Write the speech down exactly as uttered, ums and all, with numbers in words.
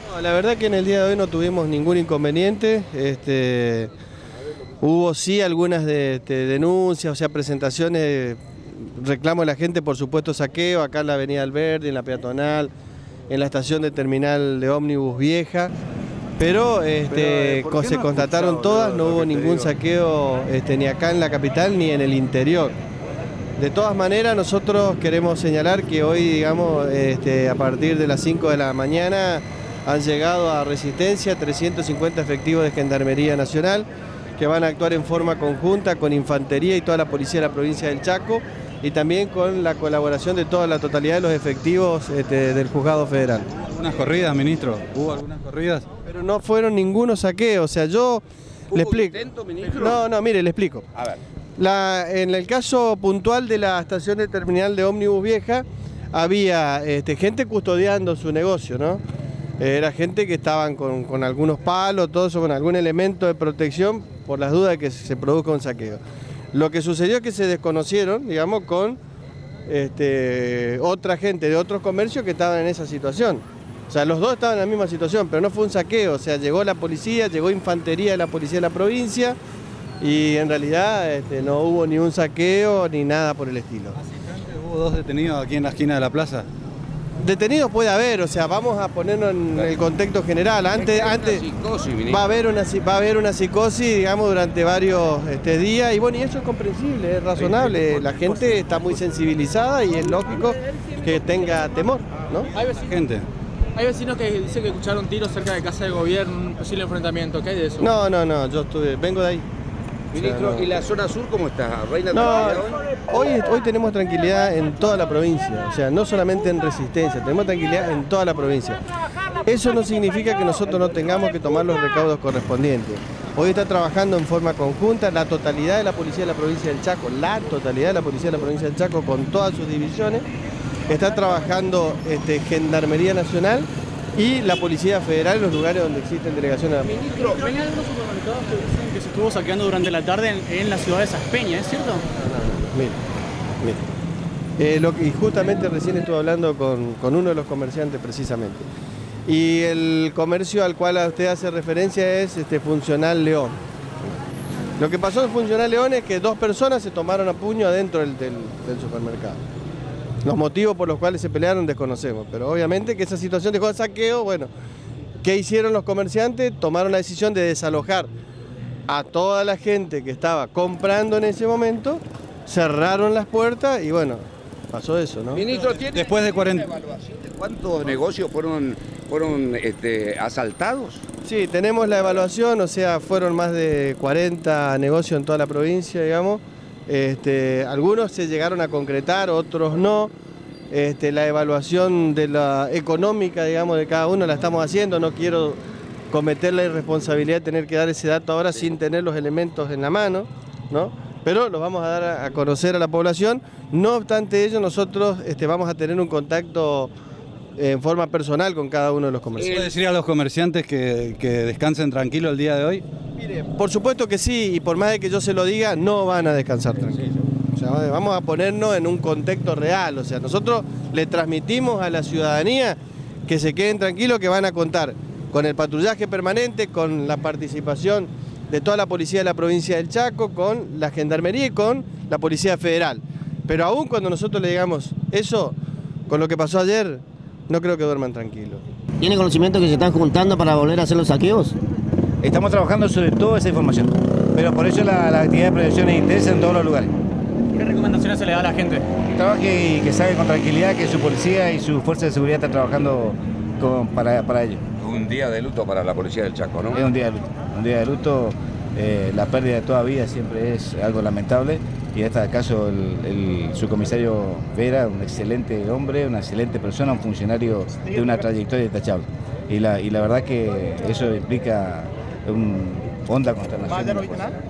No, la verdad que en el día de hoy no tuvimos ningún inconveniente. Este, hubo sí algunas de, de denuncias, o sea, presentaciones, reclamo de la gente, por supuesto saqueo, acá en la avenida Alberdi, en la peatonal, en la estación de terminal de ómnibus vieja. Pero, este, Pero eh, se no constataron escuchado, todas, no hubo ningún saqueo este, ni acá en la capital ni en el interior. De todas maneras, nosotros queremos señalar que hoy, digamos, este, a partir de las cinco de la mañana han llegado a Resistencia trescientos cincuenta efectivos de Gendarmería Nacional que van a actuar en forma conjunta con Infantería y toda la Policía de la provincia del Chaco y también con la colaboración de toda la totalidad de los efectivos este, del Juzgado Federal. ¿Hubo algunas corridas, ministro? ¿Hubo algunas corridas? Pero no fueron ninguno saqueo, o sea, yo le explico. Intento, ministro? No, no, mire, le explico. A ver. La, en el caso puntual de la estación de terminal de ómnibus vieja, había este, gente custodiando su negocio, ¿no? Era gente que estaban con, con algunos palos, todo eso, con algún elemento de protección por las dudas de que se produzca un saqueo. Lo que sucedió es que se desconocieron, digamos, con este, otra gente de otros comercios que estaban en esa situación. O sea, los dos estaban en la misma situación, pero no fue un saqueo. O sea, llegó la policía, llegó Infantería de la Policía de la provincia y en realidad este, no hubo ni un saqueo ni nada por el estilo. ¿Hubo dos detenidos aquí en la esquina de la plaza? Detenidos puede haber, o sea, vamos a ponernos en el contexto general. Antes, antes va a haber una va a haber una psicosis, digamos, durante varios este, días y bueno, y eso es comprensible, es razonable. La gente está muy sensibilizada y es lógico que tenga temor, ¿no? Hay vecinos, gente. Hay vecinos que dicen que escucharon tiros cerca de casa del gobierno, un posible enfrentamiento. ¿Qué hay de eso? No, no, no, yo estuve, vengo de ahí. Ministro, o sea, no. ¿Y la zona sur cómo está? ¿Reina No, tranquilidad hoy, hoy tenemos tranquilidad en toda la provincia, o sea, no solamente en Resistencia, tenemos tranquilidad en toda la provincia. Eso no significa que nosotros no tengamos que tomar los recaudos correspondientes. Hoy está trabajando en forma conjunta la totalidad de la Policía de la provincia del Chaco, la totalidad de la Policía de la provincia del Chaco con todas sus divisiones. Está trabajando este, Gendarmería Nacional y la Policía Federal en los lugares donde existen delegaciones. Ministro, ven algunos supermercados que dicen que se estuvo saqueando durante la tarde en, en la ciudad de Saspeña, ¿es cierto? No, no, no, mire, mire. Eh, lo que, y justamente recién estuve hablando con, con uno de los comerciantes precisamente. Y el comercio al cual usted hace referencia es este, Funcional León. Lo que pasó en Funcional León es que dos personas se tomaron a puño adentro del, del, del supermercado. Los motivos por los cuales se pelearon desconocemos, pero obviamente que esa situación dejó de saqueo. Bueno, ¿qué hicieron los comerciantes? Tomaron la decisión de desalojar a toda la gente que estaba comprando en ese momento, cerraron las puertas y bueno, pasó eso, ¿no? Ministro, ¿tiene Después de cuarenta... evaluación de cuántos negocios fueron, fueron este, asaltados? Sí, tenemos la evaluación, o sea, fueron más de cuarenta negocios en toda la provincia, digamos. Este, algunos se llegaron a concretar, otros no. Este, la evaluación de la económica, digamos, de cada uno la estamos haciendo. No quiero cometer la irresponsabilidad de tener que dar ese dato ahora sin tener los elementos en la mano, ¿no? Pero los vamos a dar a, a conocer a la población. No obstante ello, nosotros este, vamos a tener un contacto en forma personal con cada uno de los comerciantes. ¿Puede decir a los comerciantes que, que descansen tranquilos el día de hoy? Mire, por supuesto que sí, y por más de que yo se lo diga, no van a descansar tranquilos. O sea, vamos a ponernos en un contexto real. O sea, nosotros le transmitimos a la ciudadanía que se queden tranquilos, que van a contar con el patrullaje permanente, con la participación de toda la policía de la provincia del Chaco, con la Gendarmería y con la Policía Federal. Pero aún cuando nosotros le digamos eso, con lo que pasó ayer, no creo que duerman tranquilos. ¿Tiene conocimiento que se están juntando para volver a hacer los saqueos? Estamos trabajando sobre toda esa información, pero por eso la, la actividad de prevención es intensa en todos los lugares. ¿Qué recomendaciones se le da a la gente? Que trabaje y que salga con tranquilidad, que su policía y su fuerza de seguridad están trabajando con, para, para ello. Un día de luto para la Policía del Chaco, ¿no? Es un día de luto. Un día de luto, eh, la pérdida de toda vida siempre es algo lamentable y en este caso el, el subcomisario Vera, un excelente hombre, una excelente persona, un funcionario de una trayectoria intachable. Y la, y la verdad que eso implica un honda consternación.